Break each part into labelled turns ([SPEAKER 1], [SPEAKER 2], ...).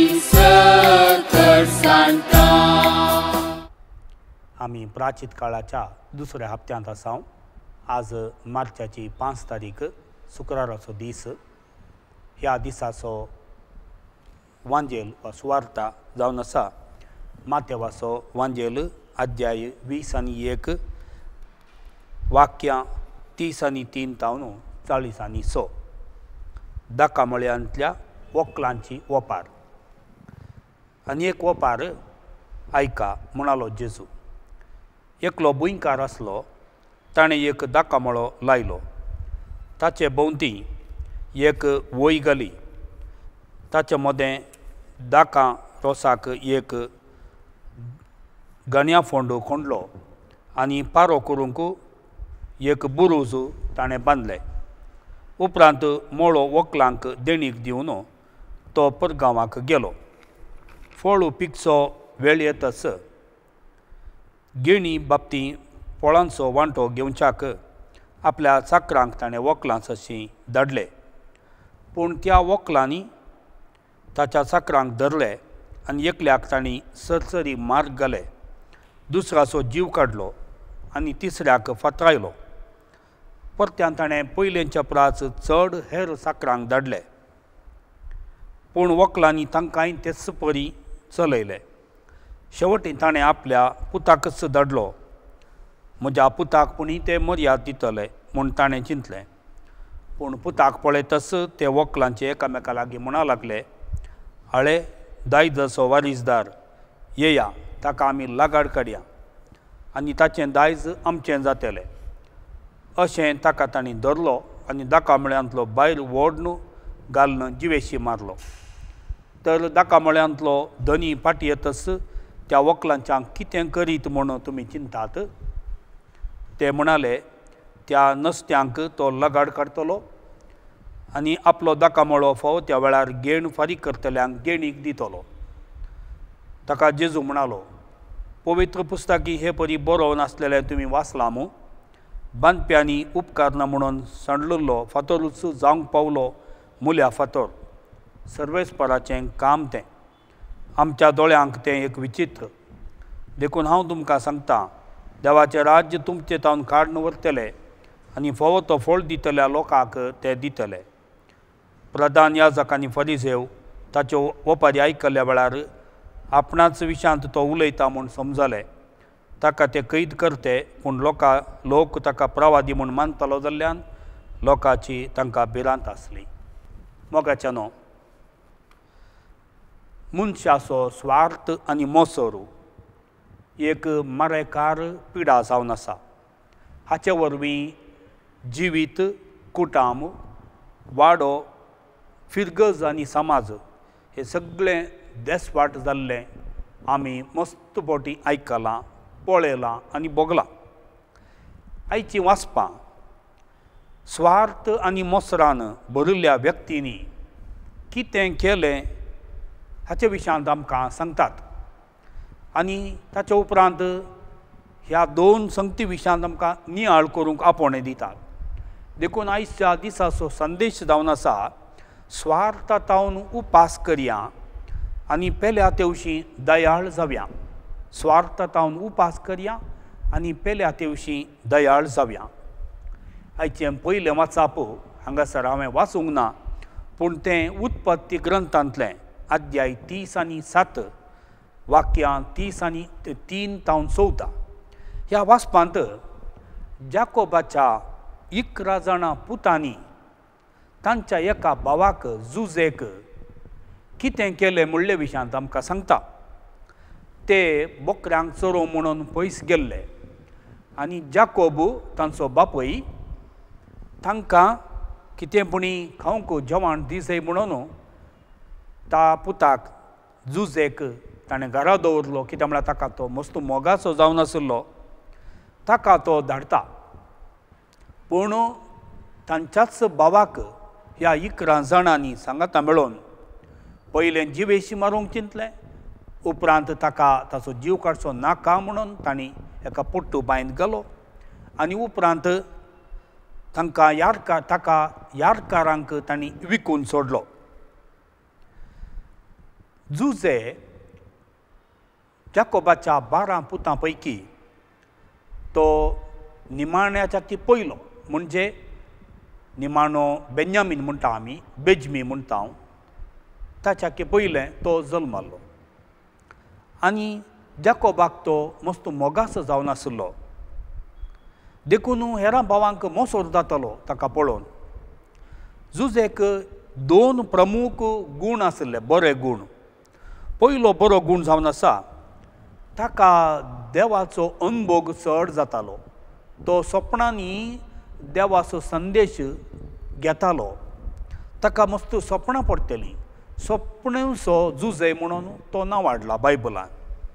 [SPEAKER 1] सकट सांगता.
[SPEAKER 2] आम्ही प्राचीत काळाच्या दुसऱ्या हप्त्यांत आसा. आज मार्चाची 5 तारीख शुक्राराचो दीस. ह्या दिसाचो वांजेल वा सुवार्ता जावन आसा माथेवाचो वांजेल अध्याय 20 आनी 1 वाक्यां 30 आनी 3 तावन 40 आनी 6. दाकामळ्यांतल्या वक्लांची ओपार. आनी एक ओपार आयका म्हणालो जेजू. एकलो बुंयकार आसलो. ताणें एक दाकामळो लायलो. ताचे भोंवती एक वय घाली. ताचे मदें दाकां रोसाक एक गण्या फोंड खणलो आनी पारो करूंक एक बुरूज ताणें बांदलें. उपरांत मोळो व्हंकलांक देणीक दिवन तो परगांवांक गेलो. फळ पिकचो वेळ येतच गिणी बाबतीं फळांचो वांटो घेवच्याक आपल्या चाकरांक ताणें व्हंकलां तशीं धाडलें. पूण त्या व्हंकलांनी ताच्या चाकरांक धरले आनी एकल्याक तांणी सरसरी मार घाले. दुसराचो जीव काडलो आनी तिसऱ्याक फातरायलो. परत्यान ताणें पयलेंच्या परस चड हेर चाकरांक धाडले. पूण व्हंकलांनी तांकांय तेच परी चलयले. शेवटी ताणें आपल्या पुताकच धाडलो. म्हज्या पुताक पुणी ते मर्याद दितले म्हूण ताणें चिंतलें. पूण पुताक पळयतच ते व्हंकलांचे एकामेका लागीं म्हणूंक लागले, आळे दायजाचो वारीसदार येया, ताका आमी लागाड काडया आनी ताचें दायज आमचें जातलें. अशें ताका तांणी धरलो आनी दाकामळ्यांतलो भायर ओडून घालून जिवेशी मारलो. तर दाकामळ्यांतलो धनी फाटीं येतच त्या व्हंकलांच्यांक कितें करीत म्हूण तुमी चिंतात? ते म्हणाले, त्या नस्त्यांक तो लगाड काडटलो आनी आपलो दाकामळो फावो त्या वेळार घेण फारीक करतल्यांक घेणीक दितलो. ताका जेजू म्हणालो, पवित्र पुस्तकी हे परी बरोवन आसलेलें तुमी वाचलां मूं? बांदप्यांनी उपकार ना म्हणून सांडललो फातरूच जावंक पावलो मुल्या फातर. सर्वेस्पराचें काम तें. आमच्या दोळ्यांक तें एक विचित्र. देखून हांव तुमकां सांगतां, देवाचें राज्य तुमचे तावन काडून व्हरतले आनी फोव तो फळ दितल्या लोकांक ते दितले. प्रधान याजक आनी फरिसेव ताच्यो ओपारी आयकल्ल्या वेळार आपणाच विशांत तो उलयता म्हूण समजलें. ताका ते कैद करते, पूण लोक ताका प्रवादी म्हूण मानतलो जाल्ल्यान लोकांची तांकां भिरांत आसली. मोगाच्यानो, मनशाचो स्वार्थ आनी मोसर एक मरेकार पिडा जावन आसा. हाचे वरवीं जिवीत, कुटुंब, वाडो, फिरगज आनी समाज हे सगळें देसवाट जाल्लें आमी मस्तपोटी आयकलां, पळयलां आनी भोगलां. आयचीं वाचपां स्वार्थ आनी मोसरान भरिल्ल्या व्यक्तींनी कितें केलें हाचे विशयांत आमकां सांगतात. आनी ताचे उपरांत ह्या 2 संगती विशयांत आमकां नियाळ करूंक आपोवणें दितात. देखून आयच्या दिसाचो संदेश जावन आसा, स्वार्थांतावन उपास करया आनी पेल्या तेवशीं दयाळ जावया. स्वार्थांतावन उपास करया आनी पेल्या तेवशीं दयाळ जावया. आयचें पयलें वाचप हांगासर हांवें वाचूंक ना, पूण तें उत्पत्ती ग्रंथांतलें अध्याय 30 आनी 7 वाक्यां 30 आनी 3 तावन 14. ह्या वाचपांत जाकोबाच्या 11 जाणां पुतांनी तांच्या एका भावाक जुजेक कितें केलें म्हणले विशयांत आमकां सांगता. ते बोकड्यांक चरोव म्हणून पयस गेल्ले आनी जाकोब तांचो बापूय तांकां कितें पुणी खावंक जेवण दिसय म्हणून ता पुताक जुजेक ताणें घरा दवरलो. कित्याक म्हळ्यार ताका तो मस्त मोगाचो जावन आसलो. ताका तो धाडटा. पूण तांच्याच भावाक ह्या 11 जाणांनी सांगाता मेळोन पयलें जिवेशी मारूंक चिंतलें. उपरांत ताका ताचो जीव काडचो नाका म्हणून तांणी एका पोट्टू बांयत घालो आनी उपरांत ताका यारकारांक तांणी विकून सोडलो. जुजे जाकोबाच्या 12 पुतांपैकी तो निमाण्याच्या ती पयलो म्हणजे निमाणो बेन्यामीन म्हणटा आमी बेजमी म्हणटा ताच्या पयलें तो जल्मलो आनी जाकोबाक तो मस्त मोगास जावन आसलो देखून हेरां भावांक मोसोर जातालो ताका पळोवन जुजेक 2 प्रमुख गूण आसले बरे गूण पयलो बरो गूण जावन आसा ताका देवाचो अनुभव चड जातालो तो सपनांनी देवाचो संदेश घेतालो ताका मस्त सपनां पडटलीं सपनेचो जुजे म्हणून तो नांव हाडला बायबलान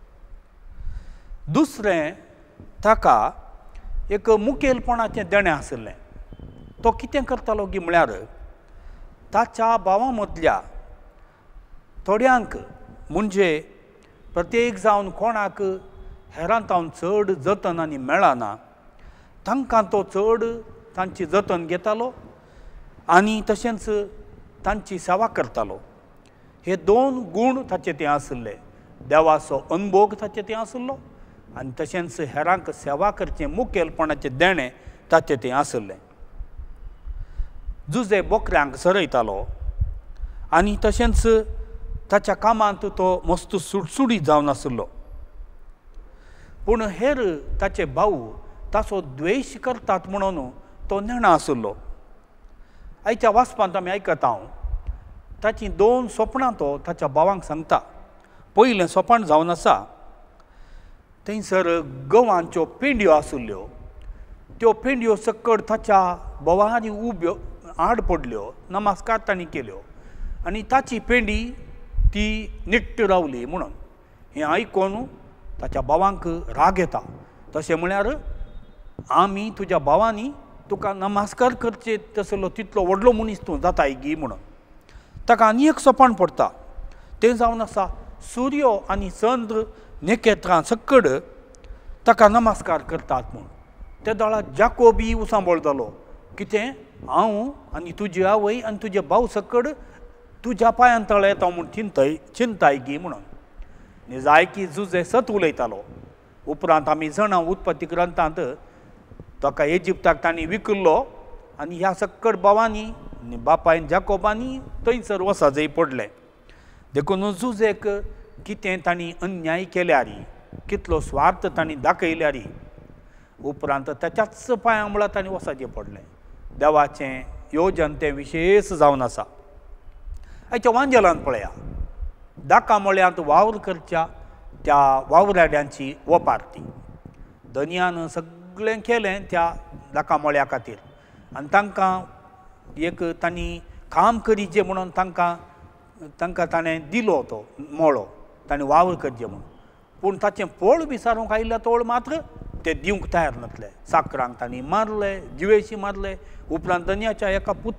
[SPEAKER 2] दुसरें ताका एक मुखेलपणाचें देणें आसलें तो कितें करतालो की म्हळ्यार ताच्या भावां मदल्या थोड्यांक म्हणजे प्रत्येक जावन कोणाक हेरांतावन चड जतन आनी मेळना तांकां तो चड तांची जतन घेतालो आनी तशेंच तांची सेवा करतालो हे 2 गूण ताचे ते आसले देवाचो अनुभव ताचे ते आसलो आनी तशेंच हेरांक सेवा करचें मुखेलपणाचें देणें ताचे ते आसलें जुजे बोकऱ्यांक सरयतालो आनी तशेंच ताच्या कामांत तो मस्त सुटसुडीत जावन आसलो पूण हेर ताचे भाऊ ताचो द्वेश करतात म्हणून तो नेणा आसलो आयच्या वाचपांत आमी आयकता ताची 2 स्वप्नां तो ताच्या भावांक सांगता पयलें स्वप्न जावन आसा थंयसर गवांच्यो पेंड्यो आसल्यो त्यो पेंड्यो सकट ताच्या भोवांनी उब्यो आड पडल्यो नमस्कार तांणी केल्यो आनी ताची पेंडी ती निट्ट रावली म्हणून हें आयकून ताच्या भावांक राग येता तशें म्हळ्यार आमी तुज्या भावांनी तुका नमस्कार करचे तसलो तितलो व्हडलो मनीस तूं जाताय गी म्हणून ताका आनी एक स्वप्न पडटा तें जावन आसा सूर्य आनी चंद्र नेकेत्रां सकड ताका नमस्कार करतात म्हूण त्या दोळा जाकोबी उसांबळ जालो कितें हांव आनी तुजी आवय आनी तुजे भाव सकड तुज्या पांयां तळे येता म्हूण चिंताय गी म्हणून जाय की जुजे सत उलयतालो उपरांत आमी जाणा उत्पत्ती ग्रंथांत ताका इजिप्ताक तांणी विकल्लो आनी ह्या सकड भावांनी बापायन जाकोबांनी थंयसर वसाजय पडलें देखून जुजेक कितें तांणी अन्याय केल्यार कितलो स्वार्थ तांणी दाखयल्यार उपरांत ताच्याच पांयां म्हळ्यार तांणी वसाचें पडलें देवाचें योजन तें विशेश जावन आसा आयच्या वांजेलांत पळया दाका मळ्यांत वावर करच्या त्या वावराड्यांची वपारती धन्यान सगळें केलें त्या दाका मळ्या खातीर आनी तांकां एक तांणी काम करीचें म्हणून तांकां ताणें दिलो तो मळो ताणें वावर करचें म्हणून पूण ताचें पोळ विचारूंक आयिल्ल्या तोळ मात्र ते दिवंक तयार नासले साकरांक तांणी मारले जिवेशी मारले उपरांत धन्याच्या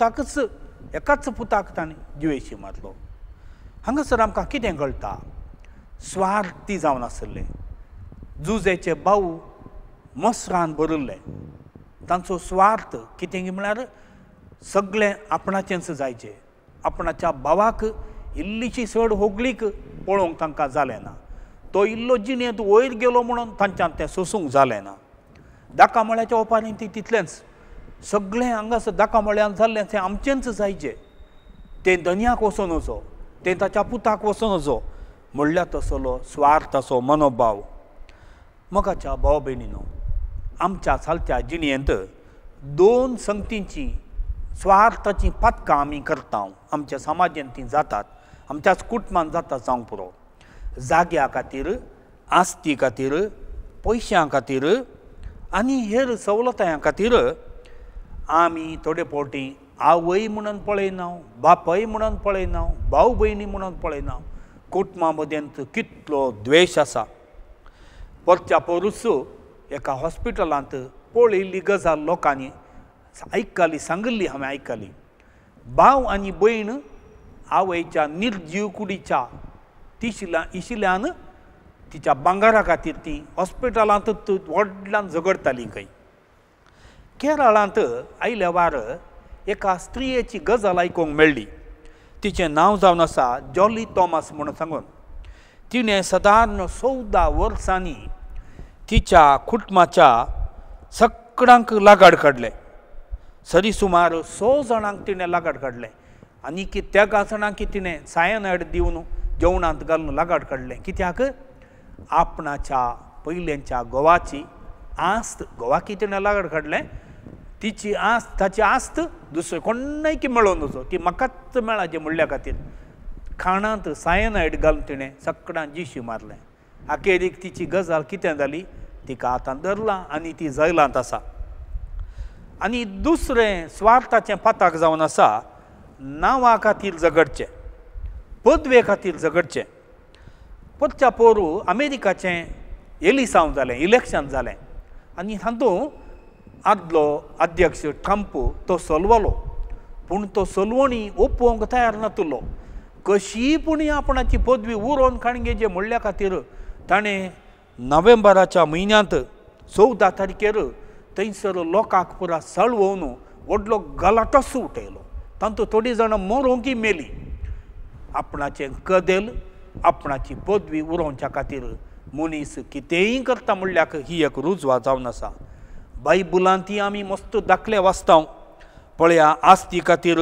[SPEAKER 2] एकाच पुताक ताणें जिवेशी मारलो हांगासर आमकां कितें कळटा स्वार्थी जावन आसले जुजेचे भाऊ मसरान भरिल्ले तांचो स्वार्थ कितें म्हळ्यार सगळें आपणाचेंच जायचें आपणाच्या भावाक इल्लीशी चड होगलीक पळोवंक तांकां जालें ना तो इल्लो जिणेंत वयर गेलो म्हणून तांच्यान तें सोसूंक जालें ना दाका मळ्याच्या ओपारी ती तितलेंच सगळें हांगासर दाका मळ्यान जाल्लें तें आमचेंच जायचें तें धन्याक वचोन वचो तें ताच्या पुताक वचोन वचो म्हणल्यार तसलो स्वार्थाचो मनोभाव मोगाच्या भाव भयणीनो आमच्या चलत्या जिणेंत 2 संगतींची स्वार्थाची पातकां आमी करता आमच्या समाजांत ती जातात आमच्याच कुटुंबांत जाता जावंक पुरो जाग्या खातीर आस्ती खातीर पयशां खातीर आनी हेर सवलतां खातीर आमी थोडे फावटी आवय म्हणून पळयना बापय म्हणून पळयना भाव भयणी म्हणून पळयना कुटुंबां मदेंत कितलो द्वेश आसा परच्या पोरूच एका हॉस्पिटलांत पळयल्ली गजाल लोकांनी आयकली सांगल्ली हांवें आयकली भाव आनी भयण आवयच्या निर्जीव कुडीच्या इशिल्यान तिच्या भांगारा खातीर ती हॉस्पिटलांत व्हडल्यान झगडटाली खंय केरळांत आयल्या वार एका स्त्रियेची गजाल आयकूंक मेळ्ळी तिचें नांव जावन आसा जॉली थॉमस म्हणून सांगून. तिणें सादारण 14 वर्सांनी तिच्या कुटुंबाच्या सगळ्यांक लागाड काडलें. सरी सुमार 100 जाणांक तिणें लागाड काडलें आनी त्या जाणांक तिणें सायनायड दिवन जेवणांत घालून लागाड काडलें. कित्याक आपणाच्या पयलेंच्या घोवाची आस्त, घोवाकी तिणें लागाड काडलें, तिची आस्त, ताची आस्त दुसरें कोणय की मेळोन वचो, ती म्हाकाच मेळाची म्हणल्या खातीर खाणांत सायनायड घालून तिणें सगळ्यांक जिशी मारलें. अखेरीक तिची गजाल कितें जाली, तिका आतां धरलां आनी ती जैलांत आसा. आनी दुसरें स्वार्थाचें पाताक जावन आसा नांवा खातीर झगडचें, पदवे खातीर झगडचें. परच्या पोरू अमेरिकाचें एलिसांव जालें, इलेक्शन जालें आनी हातूंत आदलो अध्यक्ष ट्रंप तो सलवलो, पूण तो सलवणी ओपोवंक तयार नासलो. कशी पूण आपणाची पदवी उरोवन खाणगेजे म्हणल्या खातीर ताणें नोव्हेंबराच्या म्हयन्यांत 14 तारखेर थंयसर लोकांक पुरा सळवून व्हडलो गलाटोस उठयलो. तातूंत थोडीं जाणां मरोंकी मेलीं. आपणाचें कदेल, आपणाची पदवी उरोवच्या खातीर मनीस कितेंय करता म्हणल्याक ही एक रुजवा जावन आसा. बायबलांत आमी मस्त दाखले वाचता. पळया, आस्ती खातीर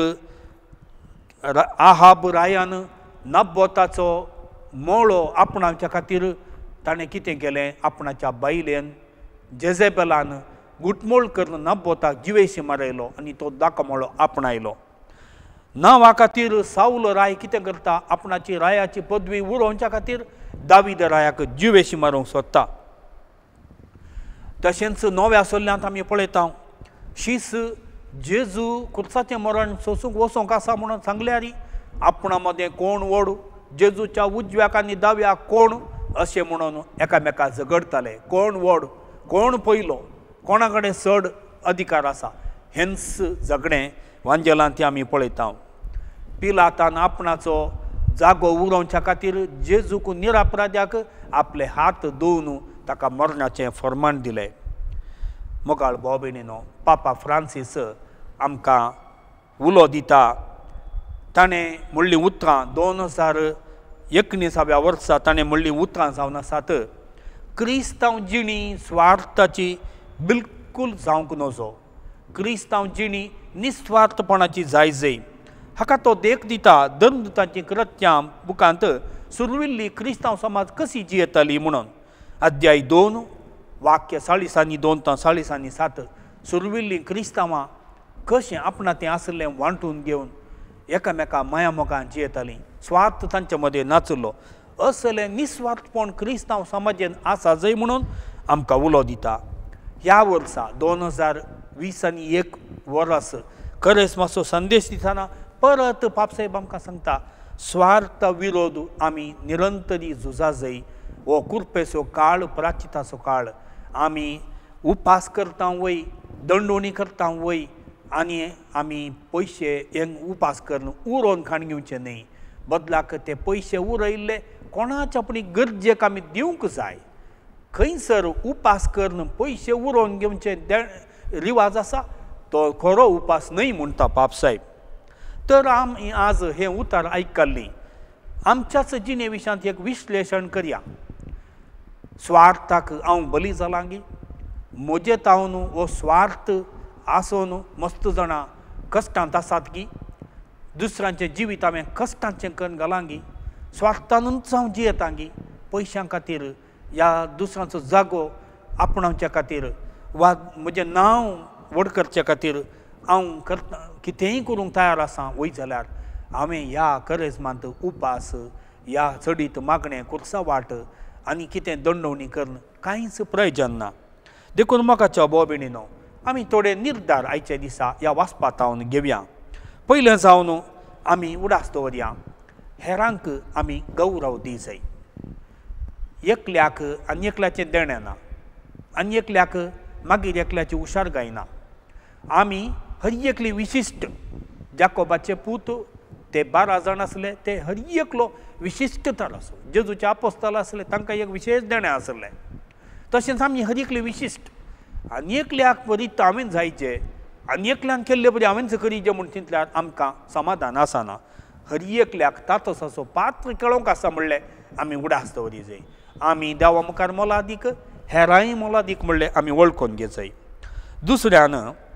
[SPEAKER 2] आहाब रायान नबोताचो मोळो आपणाच्या खातीर ताणें कितें केलें, आपणाच्या बायलेन जेजेबेलान गुटमोळ करून नबोताक जिवेशी मारयलो आनी तो दाखो मोळो आपणायलो. नांवा खातीर साऊल राय कितें करता, आपणाची रायाची पदवी उरोवच्या खातीर दावीद रायाक जिवेशी मारूंक सोदता. तशेंच नव्या सल्ल्यांत आमी पळयता शीस जेजू कुर्साचें मरण सोंसूंक वचोंक आसा म्हणून सांगल्यार आपणा मदें कोण व्हड, जेजूच्या उजव्याक आनी दाव्याक कोण, अशें म्हणून एकामेका झगडताले. कोण व्हड, कोण पयलो, कोणा कडेन चड अधिकार आसा, हेंच झगडें वांजेलांत आमी पळयता. पिलातान आपणाचो जागो उरोवच्या खातीर जेजूक निरापराध्याक आपले हात धुवन ताका मरणाचें फर्माण दिलें. मोगाळ भाव भयणीनो, पापा फ्रांसीस आमकां उलो दिता. ताणें म्हणलीं उतरां 2019व्या वर्सा ताणें म्हणलीं उतरां जावन आसात. क्रिस्तांव जिणी स्वार्थाची बिलकूल जावंक नजो. क्रिस्तांव जिणी निस्वार्थपणाची जायजय. हाका तो देख दिता धर्मदुतांची कृत्यां बुकांत सुरविल्ली क्रिस्तांव समाज कशी जियेताली म्हणून. अध्याय 2 वाक्य 42-2-7 सुरविल्ली क्रिस्तांवां कशें आपणा तें आसलें वांटून घेवन एकामेका माया मोगान जियेतालीं. स्वार्थ तांचे मदें नाचलो. असलें निस्वार्थपण क्रिस्तांव समाजेन आसा जंय म्हणून आमकां उलो दिता. ह्या वर्सा 2021 वर्स करेस्माचो संदेश दितना परत पापसाहेब आमकां सांगता, स्वार्थ विरोध आमी निरंतरी झुजा जय. हो कुरपेचो काळ, प्राचिताचो काळ. आमी उपास करता वय, दंडोणी करता वय आनी आमी पयशे हें उपास करून उरोवन खाण घेवचें न्ही. बदलाक ते पयशे उरयल्ले कोणाच्या पूण गरजेक आमी दिवंक जाय. खंयसर उपास करून पयशे उरोवन घेवचे रिवाज आसा तो खरो उपास न्हय म्हणटा पापसाहेब. तर आमी आज हें उतार आयकल्लीं. आमच्याच जिणे विशयांत एक विश्लेशण करया. स्वार्थाक हांव बली जालां गी, म्हजे तावन हो स्वार्थ आसोन मस्त जाणां कश्टांत आसात गी, दुसऱ्यांचें जिवीत हांवें कश्टांचें करून घालां गी, स्वार्थानूच हांव जियेतां गी, पयशां खातीर ह्या दुसऱ्यांचो जागो आपणावच्या खातीर वा म्हजें नांव व्हड करचे खातीर हांव करता कितेंय करूंक तयार आसां. वय जाल्यार हांवें ह्या करेस्मांत उपास, ह्या चडीत मागणें कुर्सा वाट आनी कितें दंडोवणी करून कांयच प्रयोजन ना. देखून मोगाच्या भाव भयणीनो, आमी थोडे निर्धार आयच्या दिसा ह्या वाचपांत घेवया. पयलें जावन आमी उडास दवरया, हेरांक आमी गौरव दी जाय. एकल्याक आनी एकल्याचें देणें ना, आनी एकल्याक मागीर एकल्याची हुशारगाय ना. आमी हर एकली विशिश्ट, जाकोबाचे पूत ते 12 जाण आसले, ते हर एकलो विशिश्ट तर आसो. जेजूचे आपोस्तल आसले, तांकां एक विशेश देणें आसलें. तशेंच आमी हर एकली विशिश्ट. आनी एकल्याक बरी हांवें जायचें, आनी एकल्यान केल्लें बरी हांवेंच करीचें म्हण चिंतल्यार आमकां समाधान आसना. हर एकल्याक तातोच असो पात्र कळोवंक आसा म्हणलें आमी उडास दवरी जाय. आमी देवा मुखार मोलादीक हेरांय मोलादीक म्हणलें आमी वळखून घेवचय. दुसऱ्यान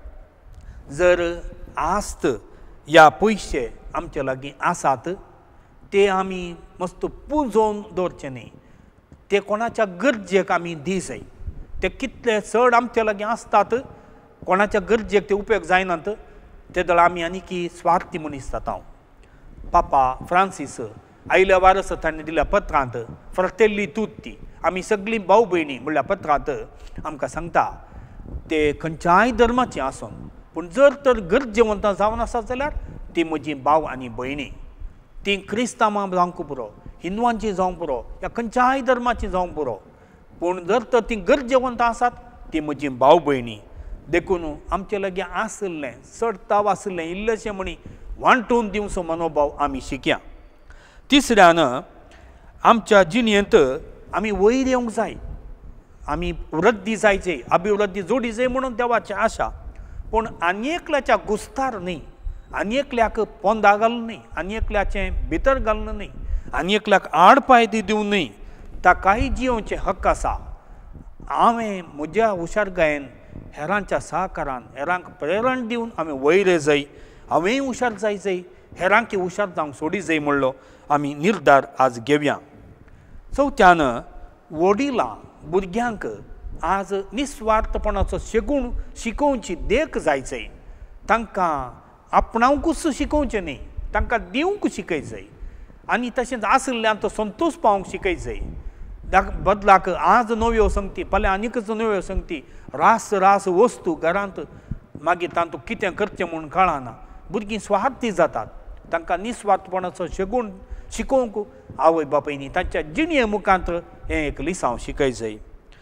[SPEAKER 2] जर आस्त या पयशे आमचे लागीं आसात ते आमी मस्त पुंजोवन दवरचे न्ही. ते कोणाच्या गरजेक आमी दी जाय. ते कितले चड आमचे लागीं आसतात कोणाच्या गरजेक ते उपेग जायनात ते दळ आमी आनी स्वार्थी मनीस जाता. पापा फ्रांसीस आयल्या वारस ताणें दिल्या पत्रांत फ्रटेल्ली तुत्ती आमी सगळीं भाव भयणी म्हणल्या पत्रांत आमकां सांगता ते खंयच्याय धर्माची आसून पूण जर तर गरजेवंतां जावन आसात जाल्यार ती म्हजी भाव आनी भयणी. ती क्रिस्तांवां जावंक पुरो हिंदुवांची जावं पुरो या खंयच्याय धर्माची जावं पुरो पूण जर तर ती गरजेवंतां आसात ती म्हजी भाव भयणी. देखून आमचे लागीं आसलें चड ताव आसलें इल्लेशें म्हणी वांटून दिवचो मनोभाव आमी शिकया. तिसऱ्यान आमच्या जिणेंत आमी वयर येवंक जाय. आमी वृद्धी जायचे अभिवृद्धी जोडी जाय म्हणून देवाची आशा. पूण आनी एकल्याच्या गुस्तार न्ही आनी एकल्याक पोंदा घालून न्ही आनी एकल्याचें भितर घालून न्ही आनी एकल्याक आड पायदी दिवं न्ही. ताकाय जियोवचें हक्क आसा. हांवें म्हज्या हुशारकायेन हेरांच्या सहकारान हेरांक प्रेरण दिवन आमी वयर जाय. हांवेंय हुशार जाय हेरांकी हुशार जावंक सोडी जाय म्हणलो आमी निर्धार आज घेवया. चवथ्यान वडिलां भुरग्यांक आज निस्वार्थपणाचो शेगूण शिकोवची देख जायचें. तांकां आपणावंकूच शिकोवचें न्ही तांकां दिवंक शिकय जाय आनी तशेंच आसल्यान तो संतोश पावंक शिकय जाय. बदलाक आज नव्यो संगती फाल्यां आनीकच नव्यो संगती रास वस्तू घरांत मागीर तांतूं कितें करचें म्हूण कळना. भुरगीं स्वार्थी जातात. तांकां निस्वार्थपणाचो शेगूण शिकोवंक आवय बापायनी तांच्या जिणये मुखांत हें एक लिसांव शिकय जाय.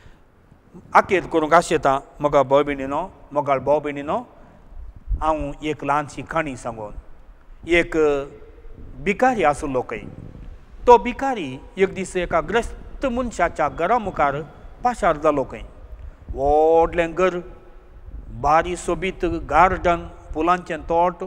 [SPEAKER 2] आखेर करूंक आशेता मोगा भाव भयणीनो मोगाळ भाव भयणीनो हांव एक ल्हानशी काणी सांगून. एक भिकारी आसलो खंय. तो भिकारी एक दीस एका ग्रस्त मनशाच्या घरा मुखार पाशार जालो खंय. व्हडलें घर बारी सोबीत गार्डन फुलांचें तोट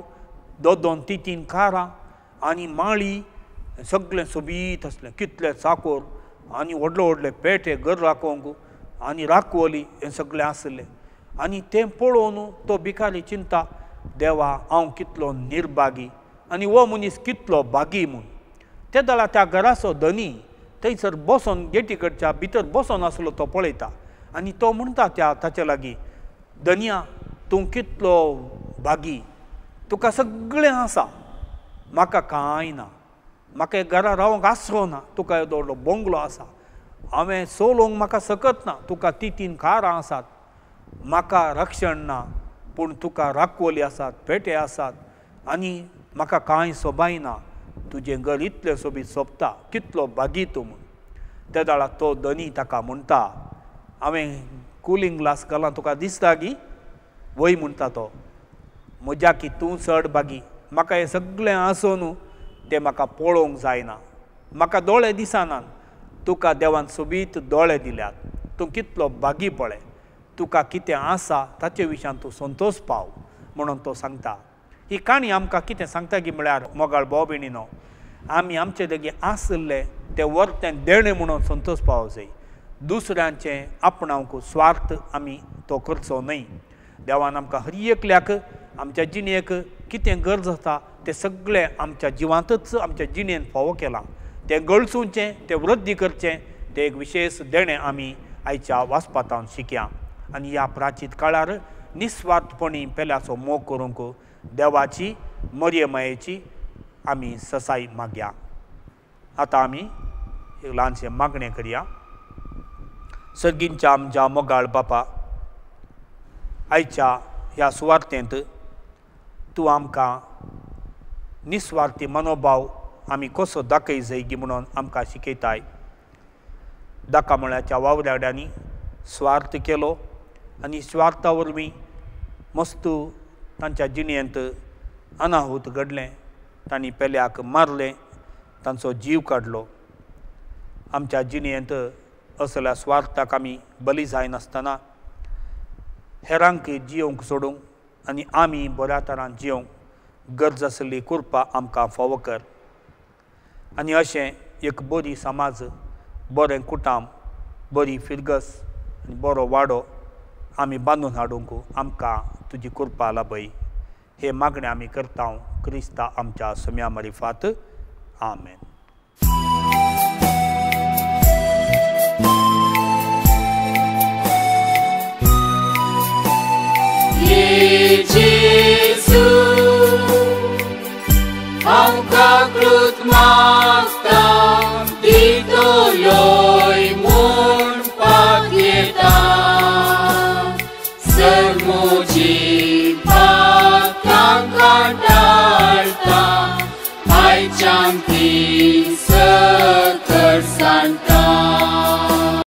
[SPEAKER 2] 2-3 कारां आनी माळी सगळें सोबीत आसलें. कितले चाकोर आनी व्हडले पेटे घर राखोवंक आनी राखवली हें सगळें आसलें. आनी तें पळोवन तो भिकारी चिंता देवा हांव कितलो निर्भागी आनी हो मनीस कितलो भागी म्हूण. ते दळा त्या घराचो धनी थंयसर बसून गेटी कडच्या भितर बसून आसलो तो पळयता आनी तो म्हणटा ताचे लागीं धनिया तूं कितलो भागी तुका सगळें आसा म्हाका कांय ना. म्हाका एक घरा रावंक आसरो ना. तुका येदो व्हडलो बंगलो आसा. हांवें चलोवंक म्हाका सकत ना. तुका 3 कारां आसात. म्हाका रक्षण ना पूण तुका राखवली आसात पेटे आसात आनी म्हाका कांय सोबाय ना. तुजें घर इतलें सोबीत सोबता कितलो भागी तूं म्हूण. त्या दाळा तो धनी ताका म्हणटा हांवें कुलींग ग्लास घालां तुका दिसता गी वय म्हणटा तो म्हज्या की तूं चड भागी. म्हाका हें सगळें आसून तें म्हाका पळोवंक जायना. म्हाका दोळे दिसनात. तुका देवान सोबीत दोळे दिल्यात. तूं कितलो भागी पळय. तुका कितें आसा ताचे विशयान तूं संतोश पाव म्हणून तो सांगता. ही काणी आमकां कितें सांगता गी म्हळ्यार मोगाळ भाव भयणीनो आमी आमचे लागीं आसले तें वर्तें देणें म्हणून संतोश पावो जाय. दुसऱ्यांचें आपणावंक स्वार्थ आमी तो करचो न्हय. देवान आमकां हर एकल्याक आमच्या जिणेक कितें गरज आसा तें सगळें आमच्या जिवांतच आमच्या जिणेन फावो केलां. तें गळसूचें तें वृद्धी करचें तें एक विशेश देणें आमी आयच्या वाचपातांत शिकया. आनी ह्या प्राचीत काळार निस्वार्थपणी पेल्याचो मोग करूंक देवाची मर्यमायेची आमी ससाय मागया. आतां आमी एक ल्हानशें मागणें करया. सर्गींच्या आमच्या मोगाळ बापा आयच्या ह्या सुवार्थेंत तूं आमकां निस्वार्थी मनोभाव आमी कसो दाखय जाय गी म्हणून आमकां शिकयताय. दाखा वावड्यांनी स्वार्थ केलो आनी स्वार्था वरवीं मस्त तांच्या जिणेंत अनाहूत घडलें. तांणी पेल्याक मारलें तांचो जीव काडलो. आमच्या जिणेंत असल्या स्वार्थाक आमी बली जायनासतना हेरांक जियोवंक सोडूंक आनी आमी बऱ्या तरान जियोवंक गरज आसली करपा आमकां फावो कर आनी अशें एक बरी समाज बरें कुटाम बरी फिरगस आनी बरो वाडो आमी बांदून हाडूंक आमकां तुजी कृपा लाभय हे मागणें आमी करता क्रिस्ता आमच्या सम्या मारिफात आमेन.
[SPEAKER 1] Jesu, amca crut magtam, titoloi mun pakietam, sermuci pakam cantartam, ai canti